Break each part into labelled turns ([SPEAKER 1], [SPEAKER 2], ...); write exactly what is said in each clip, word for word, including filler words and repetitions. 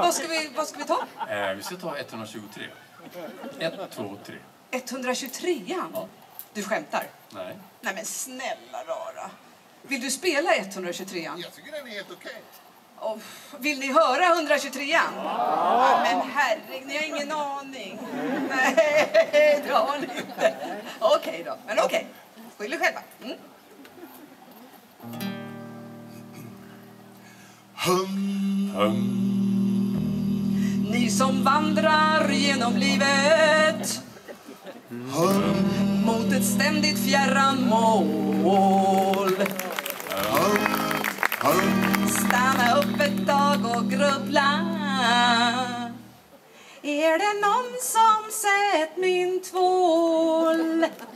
[SPEAKER 1] Vad ska vi, vad ska vi ta?
[SPEAKER 2] Eh, vi ska ta etthundratjugotre. ett, två, tre.
[SPEAKER 1] etthundratjugotrean? Ja. Du skämtar?
[SPEAKER 2] Nej.
[SPEAKER 1] Nej men snälla rara. Vill du spela etthundratjugotrean?
[SPEAKER 3] Jag tycker den är helt okej.
[SPEAKER 1] Oh, vill ni höra etthundratjugotrean? Ja. Men herregud, ni har ingen aning. Nej, det har ni inte. Okej okay då, men okej. Okay. Skyll er själva. Mm.
[SPEAKER 3] Hum.
[SPEAKER 2] Hum.
[SPEAKER 1] Ni som vandrar genom livet
[SPEAKER 3] Hum.
[SPEAKER 1] mot ett ständigt fjärran mål.
[SPEAKER 3] Hum. Hum.
[SPEAKER 1] Stanna upp ett tag och grubbla. Är det någon som sett min tvål?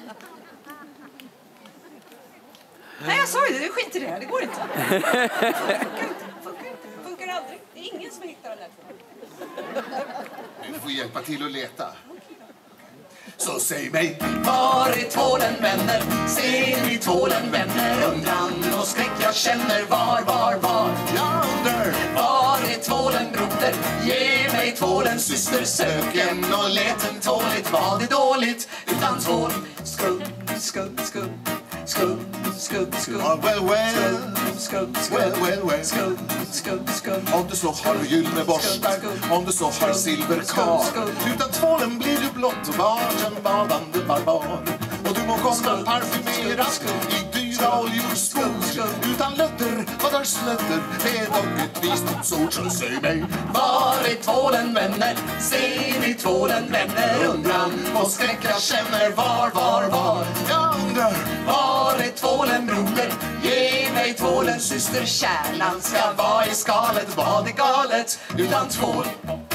[SPEAKER 1] Nej, jag sa ju det. Det skiter i det här. Det går inte. Det funkar inte. Funkar inte. Funkar aldrig. Det är ingen som hittar den där tvålen.
[SPEAKER 3] Vi får hjälpa till att leta. Så säg mig,
[SPEAKER 1] var är tvålen, vänner? Ser ni tvålen, vänner? Undran och skräck jag känner. Var, var, var?
[SPEAKER 3] jag undrar.
[SPEAKER 1] Var är tvålen, broder? Ge mig tvålen, syster. Söken och leten tåligt. Var det dåligt utan tvål? Skubb, skubb, skubb. Skubb, skubb, skubb.
[SPEAKER 3] Ah, well, well.
[SPEAKER 1] Skubb, skubb,
[SPEAKER 3] Well, well, well.
[SPEAKER 1] skubb, skubb, skubb.
[SPEAKER 3] Om du så har gyllene borstar, om du så har silverkar. Utan tvålen blir du blott och vart en badande barbar. Och du må komma parfymerad i dyra oljor. Utan lötter, vad där slötter, det är dock ett visdomsord. Så säg mig,
[SPEAKER 1] var är tvålen, vänner? Ser ni tvålen, vänner? Undran och skräck jag känner. Var, var, var?
[SPEAKER 3] jag undrar.
[SPEAKER 1] Var är tvålen, broder? Ge mig tvålen, syster. Kärnan ska vara i skalet. Vad är galet utan tvål?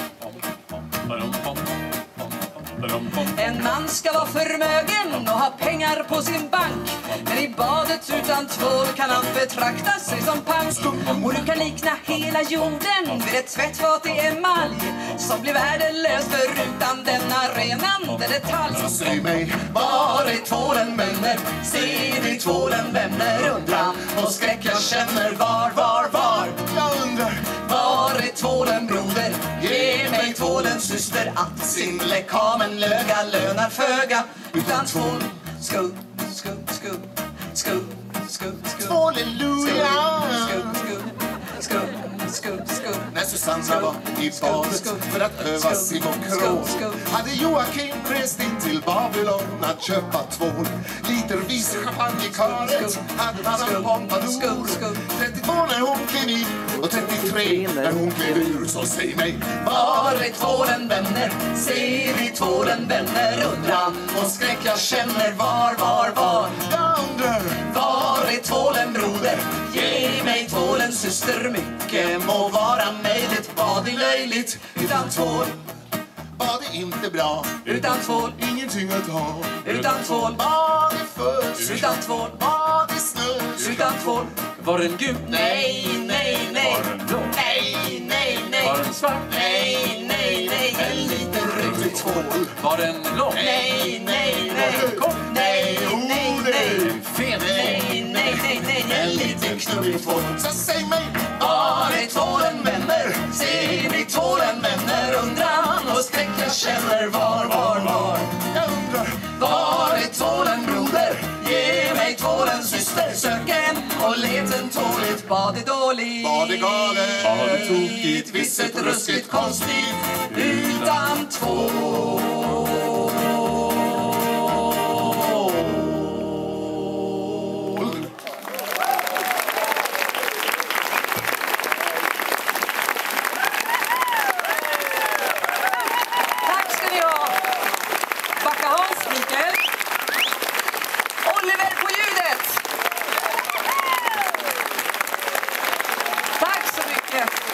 [SPEAKER 1] En man ska vara förmögen och ha pengar på sin bank. Men i badet utan tvål kan han betrakta sig som pank. Och du kan likna hela jorden vid ett tvättfat i emalj som blir värdelös förutan den arenande detalj.
[SPEAKER 3] Så säg mig,
[SPEAKER 1] var är tvålen, vänner? Ser ni tvålen, vänner? Undran och skräck jag känner. Var, var, var?
[SPEAKER 3] jag undrar.
[SPEAKER 1] Var är tvålen, broder? Ge mig tvålen, syster. Att sin lekamen löga lönar föga utan tvål. Skubb, skubb, skubb. Skubb, skubb, skubb.
[SPEAKER 3] Halleluja!
[SPEAKER 1] Skubb, skubb, skubb. Skubb, skubb.
[SPEAKER 3] När Susanna var i badet för att öva sig på krå hade Joakim rest in till Babylon att köpa tvål. Litervis champagne i karet hade Madame Pompadour. trettiotvå när hon klev in och trettiotre när hon klev ur. Så säg mig,
[SPEAKER 1] var är tvålen, vänner? Ser vi tvålen, vänner? Undran och skräck jag känner. Var, var, var?
[SPEAKER 3] jag undrar.
[SPEAKER 1] Var är tvålen, broder? Ge mig tvålen, syster. Mycket må vara möjligt. Bad är löjligt utan tvål.
[SPEAKER 3] Bad är inte bra,
[SPEAKER 1] Utan tvål.
[SPEAKER 3] ingenting att ha.
[SPEAKER 1] Utan tvål.
[SPEAKER 3] Bad är fusk,
[SPEAKER 1] Utan tvål.
[SPEAKER 3] bad är snus.
[SPEAKER 1] Utan tvål.
[SPEAKER 2] Var den gul?
[SPEAKER 1] Nej, nej, nej.
[SPEAKER 2] Var den blå?
[SPEAKER 1] Nej, nej, nej.
[SPEAKER 2] Var den svart?
[SPEAKER 1] Nej, nej, nej. En liten röd tvål.
[SPEAKER 2] Var den lång?
[SPEAKER 1] Nej, nej, nej.
[SPEAKER 2] Kom.
[SPEAKER 1] Nej, nej, nej.
[SPEAKER 2] Fet.
[SPEAKER 1] Nej, nej, nej, nej.
[SPEAKER 3] En liten knubbig tvål. Så säg mig,
[SPEAKER 1] Var är tvålen, vänner? Ser ni tvålen, vänner? Undran och skräck jag känner. Var, var, var?
[SPEAKER 3] jag undrar.
[SPEAKER 1] Var är tvålen, broder? Ge mig tvålen, syster. Sök en och leten tåligt. Bad är dåligt.
[SPEAKER 3] Bad är galet.
[SPEAKER 2] Bad är tokigt.
[SPEAKER 1] Visst ruskigt konstigt. Utan tvål. Tack ska ni ha. Backa Hans, Mikael. Oliver på ljudet. Tack så mycket.